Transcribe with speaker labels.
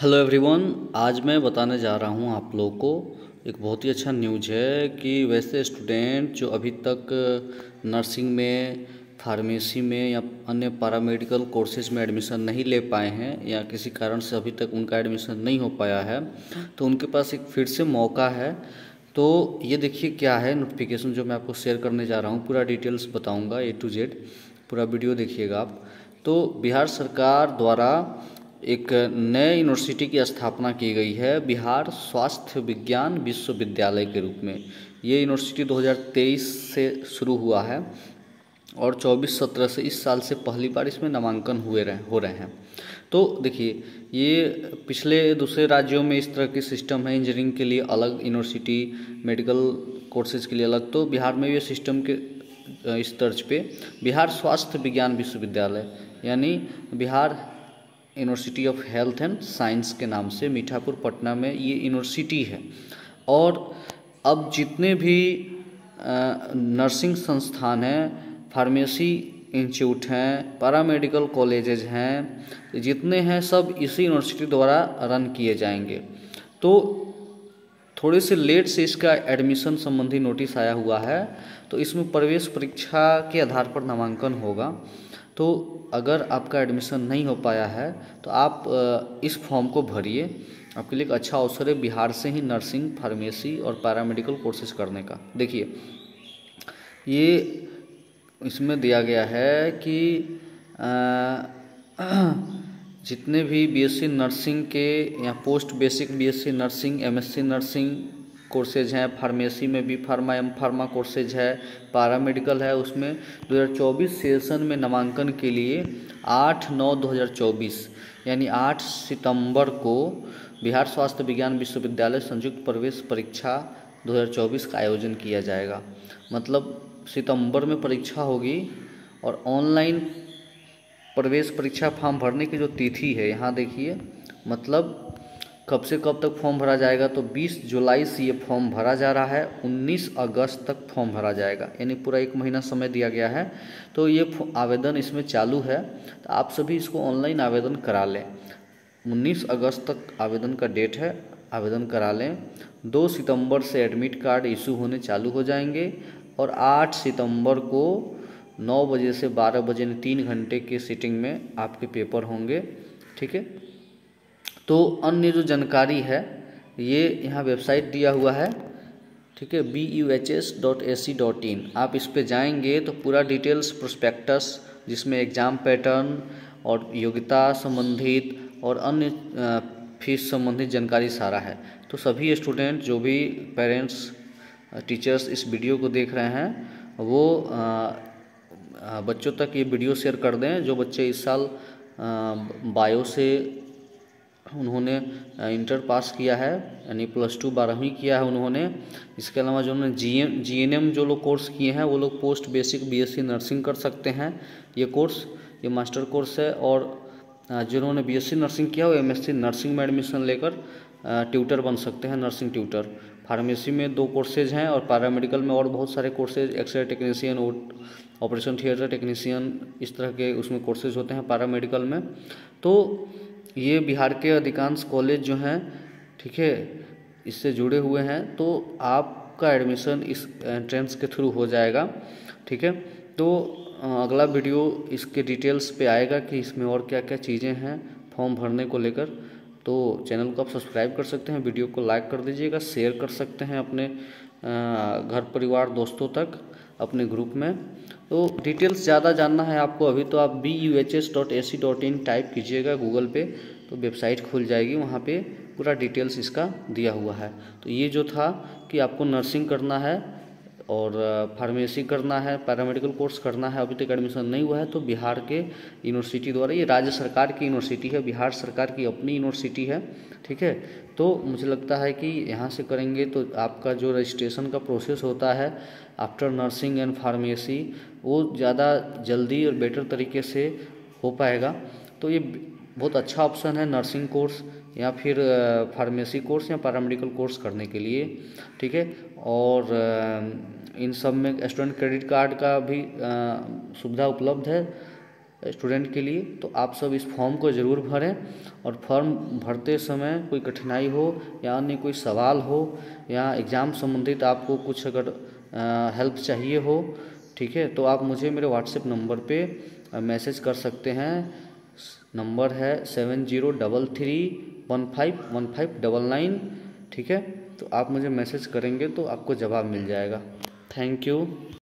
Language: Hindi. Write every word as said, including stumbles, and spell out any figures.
Speaker 1: Hello everyone. आज मैं बताने जा रहा हूँ आप लोगों को एक बहुत ही अच्छा न्यूज़ है कि वैसे स्टूडेंट जो अभी तक नर्सिंग में, फार्मेसी में या अन्य पैरामेडिकल कोर्सेज में एडमिशन नहीं ले पाए हैं या किसी कारण से अभी तक उनका एडमिशन नहीं हो पाया है, तो उनके पास एक फिर से मौका है। तो ये देखिए क्या है नोटिफिकेशन जो मैं आपको शेयर करने जा रहा हूँ, पूरा डिटेल्स बताऊँगा ए टू जेड, पूरा वीडियो देखिएगा आप। तो बिहार सरकार द्वारा एक नए यूनिवर्सिटी की स्थापना की गई है, बिहार स्वास्थ्य विज्ञान विश्वविद्यालय के रूप में। ये यूनिवर्सिटी दो हज़ार तेईस से शुरू हुआ है और चौबीस सत्रह से इस साल से पहली बार इसमें नामांकन हुए रहे हो रहे हैं। तो देखिए, ये पिछले दूसरे राज्यों में इस तरह के सिस्टम है, इंजीनियरिंग के लिए अलग यूनिवर्सिटी, मेडिकल कोर्सेज के लिए अलग। तो बिहार में ये सिस्टम के इस तर्ज पे बिहार स्वास्थ्य विज्ञान विश्वविद्यालय यानी Bihar university of health and science के नाम से मीठापुर पटना में ये यूनिवर्सिटी है। और अब जितने भी नर्सिंग संस्थान हैं, फार्मेसी इंस्टीट्यूट हैं, पैरामेडिकल कॉलेजेज हैं, जितने हैं सब इसी यूनिवर्सिटी द्वारा रन किए जाएंगे। तो थोड़े से लेट से इसका एडमिशन संबंधी नोटिस आया हुआ है, तो इसमें प्रवेश परीक्षा के आधार पर नामांकन होगा। तो अगर आपका एडमिशन नहीं हो पाया है तो आप इस फॉर्म को भरिए, आपके लिए एक अच्छा अवसर है बिहार से ही नर्सिंग, फार्मेसी और पैरामेडिकल कोर्सेज करने का। देखिए, ये इसमें दिया गया है कि जितने भी बीएससी नर्सिंग के या post basic BSc nursing, MSc nursing courses हैं, फार्मेसी में भी फार्मा एम फार्मा कोर्सेज है, पैरामेडिकल है, उसमें दो हज़ार चौबीस सेशन में नामांकन के लिए आठ नौ दो हज़ार चौबीस यानी आठ सितंबर को बिहार स्वास्थ्य विज्ञान विश्वविद्यालय संयुक्त प्रवेश परीक्षा दो हज़ार चौबीस का आयोजन किया जाएगा। मतलब सितंबर में परीक्षा होगी और ऑनलाइन प्रवेश परीक्षा फॉर्म भरने की जो तिथि है, यहाँ देखिए, मतलब कब से कब तक फॉर्म भरा जाएगा, तो बीस जुलाई से ये फॉर्म भरा जा रहा है, उन्नीस अगस्त तक फॉर्म भरा जाएगा, यानी पूरा एक महीना समय दिया गया है। तो ये आवेदन इसमें चालू है, तो आप सभी इसको ऑनलाइन आवेदन करा लें। उन्नीस अगस्त तक आवेदन का डेट है, आवेदन करा लें। दो सितंबर से एडमिट कार्ड इशू होने चालू हो जाएंगे और आठ सितंबर को नौ बजे से बारह बजे तीन घंटे की सीटिंग में आपके पेपर होंगे। ठीक है, तो अन्य जो जानकारी है ये यहाँ वेबसाइट दिया हुआ है, ठीक है, B U H S dot A C dot in. आप इस पे जाएंगे तो पूरा डिटेल्स, प्रोस्पेक्टस, जिसमें एग्ज़ाम पैटर्न और योग्यता संबंधित और अन्य फीस संबंधित जानकारी सारा है। तो सभी स्टूडेंट, जो भी पेरेंट्स, टीचर्स इस वीडियो को देख रहे हैं, वो आ, बच्चों तक ये वीडियो शेयर कर दें। जो बच्चे इस साल बायो से उन्होंने इंटर पास किया है, यानी प्लस टू बारहवीं किया है उन्होंने, इसके अलावा जो उन्होंने G M G N M जो लोग कोर्स किए हैं वो लोग पोस्ट बेसिक बीएससी नर्सिंग कर सकते हैं। ये कोर्स, ये मास्टर कोर्स है। और जिन्होंने बीएससी नर्सिंग किया वो एमएससी नर्सिंग में एडमिशन लेकर ट्यूटर बन सकते हैं, नर्सिंग ट्यूटर। फार्मेसी में दो कोर्सेज हैं और पैरामेडिकल में और बहुत सारे courses, x-ray technician, operation theatre technician, इस तरह के उसमें कोर्सेज होते हैं पैरामेडिकल में। तो ये बिहार के अधिकांश कॉलेज जो हैं, ठीक है, इससे जुड़े हुए हैं। तो आपका एडमिशन इस एंट्रेंस के थ्रू हो जाएगा। ठीक है, तो अगला वीडियो इसके डिटेल्स पे आएगा कि इसमें और क्या क्या चीज़ें हैं फॉर्म भरने को लेकर। तो चैनल को आप सब्सक्राइब कर सकते हैं, वीडियो को लाइक कर दीजिएगा, शेयर कर सकते हैं अपने घर परिवार दोस्तों तक, अपने ग्रुप में। तो डिटेल्स ज़्यादा जानना है आपको अभी, तो आप B U H S dot A C dot in type कीजिएगा गूगल पे, तो वेबसाइट खुल जाएगी, वहाँ पे पूरा डिटेल्स इसका दिया हुआ है। तो ये जो था कि आपको नर्सिंग करना है और फार्मेसी करना है, पैरामेडिकल कोर्स करना है, अभी तक एडमिशन नहीं हुआ है, तो बिहार के यूनिवर्सिटी द्वारा, ये राज्य सरकार की यूनिवर्सिटी है, बिहार सरकार की अपनी यूनिवर्सिटी है। ठीक है, तो मुझे लगता है कि यहाँ से करेंगे तो आपका जो रजिस्ट्रेशन का प्रोसेस होता है आफ्टर नर्सिंग एंड फार्मेसी, वो ज़्यादा जल्दी और बेटर तरीके से हो पाएगा। तो ये बहुत अच्छा ऑप्शन है नर्सिंग कोर्स या फिर फार्मेसी कोर्स या पैरामेडिकल कोर्स करने के लिए। ठीक है, और इन सब में स्टूडेंट क्रेडिट कार्ड का भी सुविधा उपलब्ध है। स्टूडेंट के लिए। तो आप सब इस फॉर्म को ज़रूर भरें, और फॉर्म भरते समय कोई कठिनाई हो या अन्य कोई सवाल हो या एग्ज़ाम संबंधित आपको कुछ अगर हेल्प चाहिए हो, ठीक है, तो आप मुझे मेरे व्हाट्सएप नंबर पे मैसेज कर सकते हैं। नंबर है seven zero double three one five one five double nine, ठीक है। तो आप मुझे मैसेज करेंगे तो आपको जवाब मिल जाएगा। Thank you.